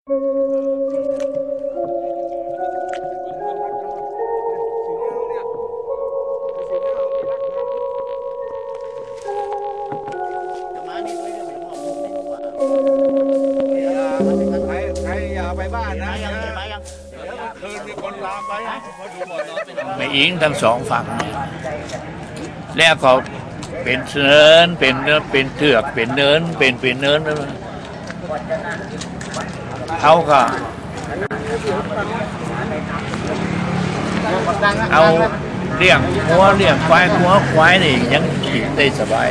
ไม่อิงทั้งสองฝั่งแล้วก็เป็นเนินเป็นเถือกเป็นเนินเป็นเนินเขาก็เอาเลี้ยงหัวเลี้ยงควายนี่ยังขี่ได้สบาย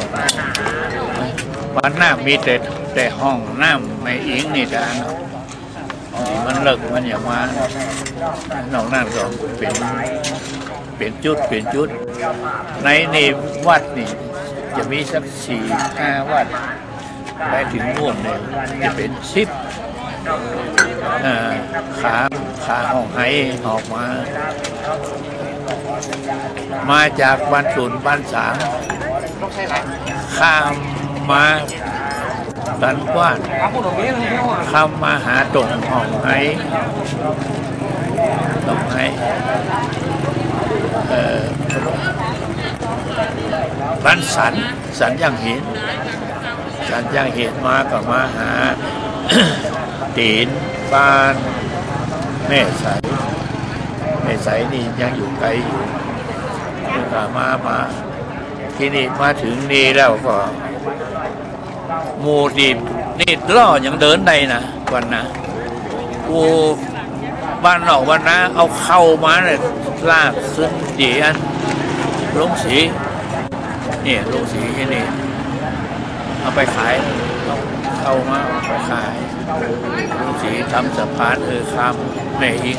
บ้านน้ำมีแต่ห้องน้ำไม่อิงนี่แต่มันเลิกมันอย่างมานอกนั้นก็เป็นจุดในวัดนี่จะมีสัก4-5 วัดไปถึงนู่นเนี่ยจะเป็น10ขาห้องไห้ออกมาจากบ้านตุนบ้านสางข้ามมาสันกว้านข้ามมาหาตรงห้องไห้บ้านสันยังเห็นมาก็มาหาตีนบ้านแม่ใสนี่ยังอยู่ไกลอยู่ก็มาที่นี่มาถึงนี่แล้วก็หมู่นี่ล่อยังเดินได้นะวันนะกูบ้านนอกวันนะเอาเข้ามาเนี่ยลากขึ้นเดียนลงสีนี่ลงสีที่นี่เอาไปขายเข้ามาเอาไปขายลงสีทำสะพานข้ามแม่อิง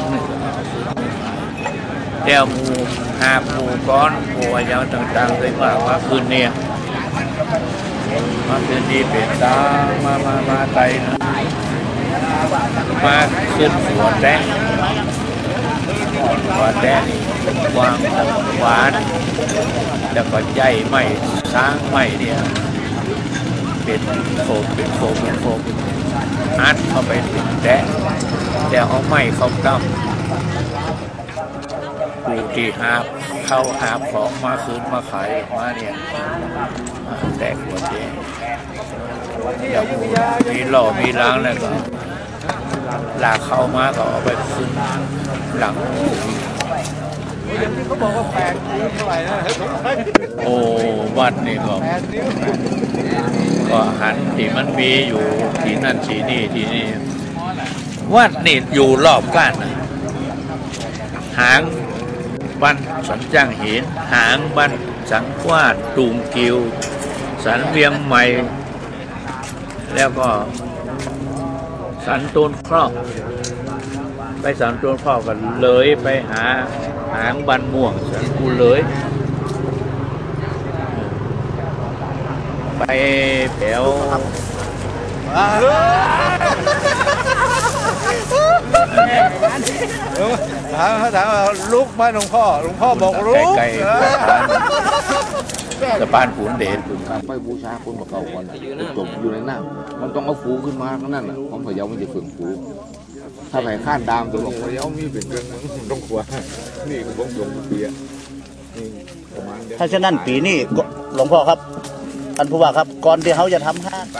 เดี๋ยวหมู่ก้อนหมู่ยาวต่างๆเลยมาคืนเนี่ยมาคืนนี้เป็นตามาไตนะมาขึ้นหัวแดงวางหวานแล้วก็ใหญ่ไม่ช้างไม่เนี่ยเป็นโคมอัดเข้าไปถึงแต่เอาไม้เขาตั้มผู้ที่เข้าหาของมาคืนมาขายมาเนี่ยแตกหัวเจ๊มีหล่อมีล้างแล้วก็ลากเข้ามาก็เอาไปขึ้นหลังเขาบอกว่า8 นิ้วเท่าไหร่นะโอ้วัดนี่ก็หันที่มันมีอยู่ที่นั่นที่นี่วัดนี่อยู่รอบก้านหางบ้านสันจ้างหินหางบ้านสันกว้านตูมกิวสันเวียงใหม่แล้วก็สันต้นครอบไปสันต้นครอบกันเลยไปหาหางบ้านม่วงสันกูเลยไปแถวถามลุกมาหลวงพ่อบอกลุกสะพานขุนเดชการไปบูชาคนมาเก่าก่อนจมอยู่ในน้ำมันต้องเอาฟูขึ้นมาก็นั่นแหละของพะเยามันจะฝึกฟูถ้าแผ่ข้านดามตัวของพะเยามีเป็นเรื่องต้องกลัวนี่คือผมยงปีอะถ้าฉะนั้นปีนี้หลวงพ่อครับท่านผู้ว่าครับก่อนที่เขาจะทำห้าง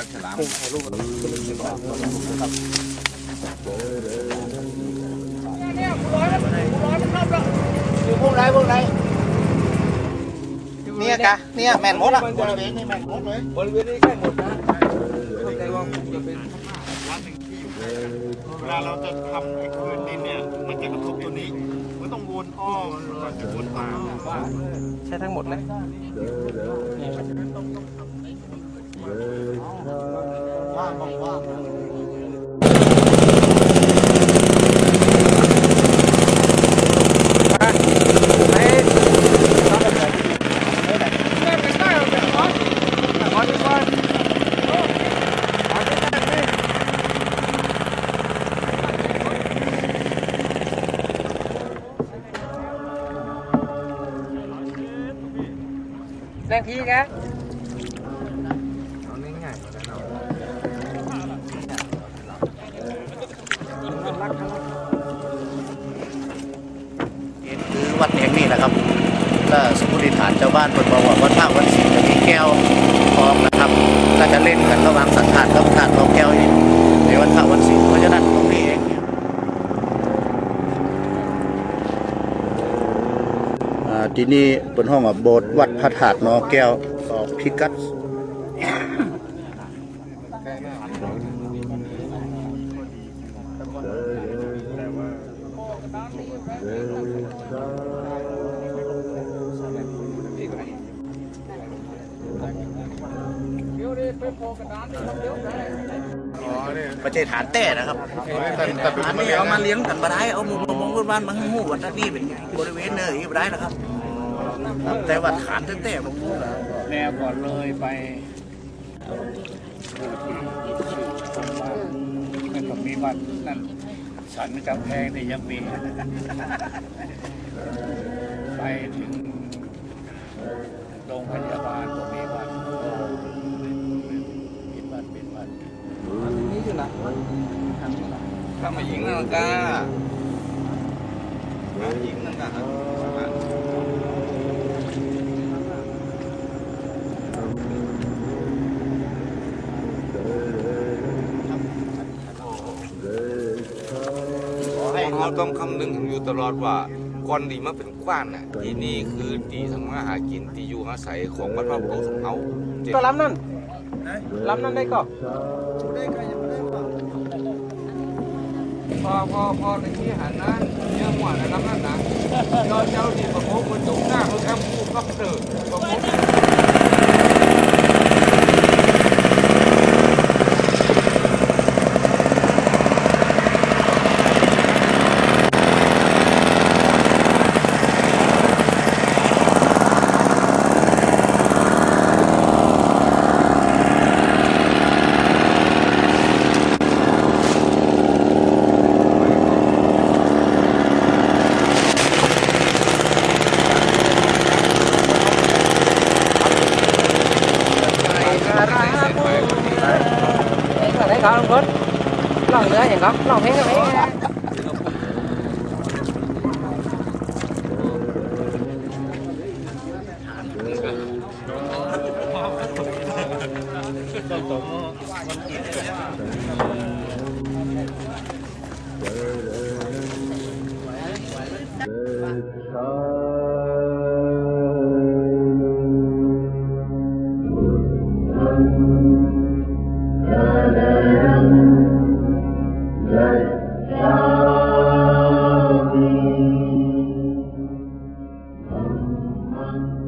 อยู่พวกไรเนี่ยกะเนี่ยแม่นหมดละบริเวณนี้แม่นหมดเลยบริเวณนี้ใกล้หมดนะแต่ว่าคงจะเป็นร้านหนึ่งที่อยู่เวลาเราจะทำไอ้คืนดินเนี่ยมันจะกระทบตัวนี้มันต้องวนอ้อมก่อนจะวนป่าใช่ทั้งหมดเลยว่างแรงทีกันเอาง่ายๆแห่งนี้นะครับและสมมติฐานชาวบ้านเป็นบอกว่าวันพระวันศีลจะมีแก้วทองนะครับก็จะเล่นกันระหว่างสังขารกับถาดทองแก้วนี้ในวันพระวันศีลเพราะฉะนั้นตรงนี้เองที่นี่เป็นห้องโบสถ์วัดพระธาตุนอแก้วต่อพิกัดประเจฐานแต้นะครับอันนี้เอามาเลี้ยงกันมาได้เอามุมมองบ้านมาให้หูวัดนี่เป็นบริเวณเนยมาได้นะครับแต่ว่าฐานตั้งแต่ผมพูดแนวก่อนเลยไปมันก็มีวัดนั่นสันกำแพงนี่ยังมีไปถึงโรงพยาบาลก็มีวัดเป็นวัดนี่อยู่นะถ้ามายิงนั่นก็ยิงนั่นก็เราต้องคำนึงอยู่ตลอดว่าก่อนดีมาเป็นกว้านน่ะที่นี่คือตีทำมาหากินที่อยู่อาศัยของบรรพบุรุษของเขาก็ล้ำนั่นได้ก็พอในที่หันนั้นเยอะกว่าในล้ำนั่นนะเจ้าดีประมุขคนจุกหน้าเขาแค่พูดก็เถิดประมุข có không vớt lòng nữa chẳng có lòng hết rồi Amen.